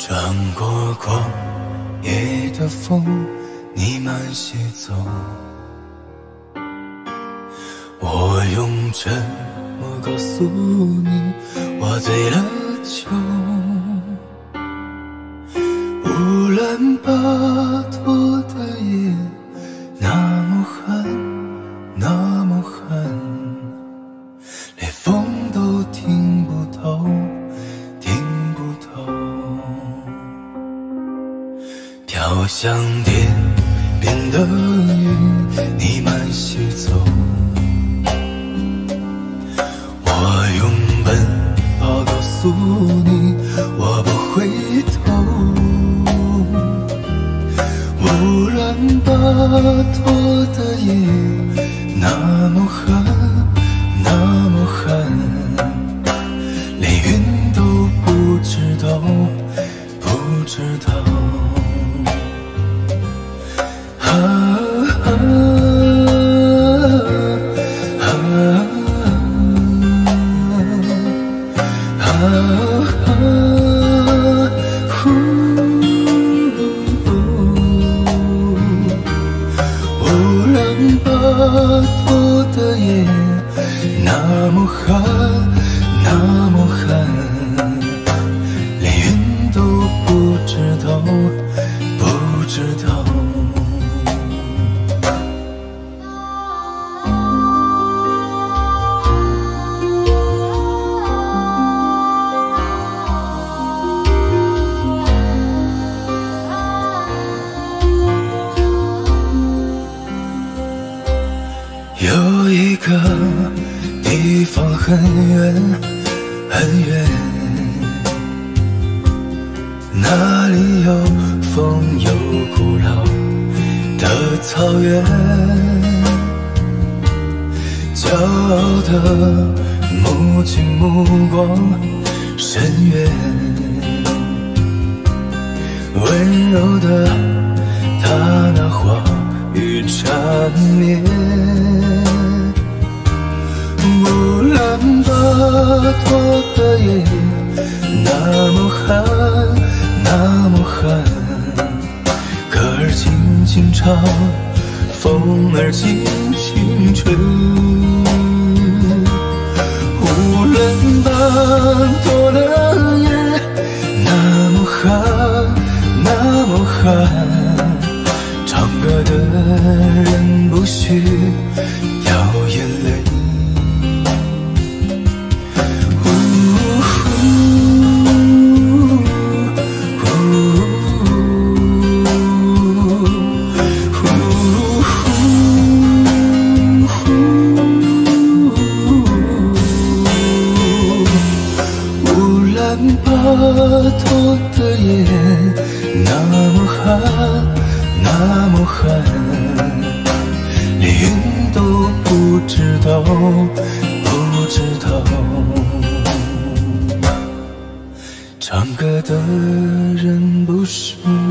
穿过旷野的风，你慢些走。我用沉默告诉你，我醉了酒。乌兰巴托的夜那么寒，那么寒，连风都听不透，听不透。飘向天边的云，你慢些走。我用奔跑告诉你，我不回头。乌兰巴托的夜那么寒，那么寒，连云都不知道，不知道。乌兰巴托的夜那么寒，那么寒，连云都不知道，不知道。有一个地方很远很远，那里有风有古老的草原，骄傲的母亲目光深远，温柔的她那话语缠绵。乌兰巴托的夜那么寒，那么寒，歌儿轻轻唱，风儿轻轻吹。乌兰巴托的夜那么寒，那么寒，唱歌的人不许掉眼泪。乌兰巴托的夜那么寒，那么寒，连云都不知道，不知道。唱歌的人不是